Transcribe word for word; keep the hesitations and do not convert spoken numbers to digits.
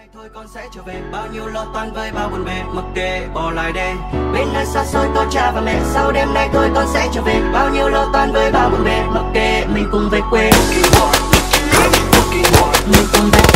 nay thôi con sẽ trở về, bao nhiêu lo toan với bao buồn bề, mặc kệ bỏ lại đây. Bên nơi xa xôi có cha và mẹ, sau đêm nay thôi con sẽ trở về, bao nhiêu lo toan với bao buồn bề, mặc kệ mình cùng về quê. Mình cùng về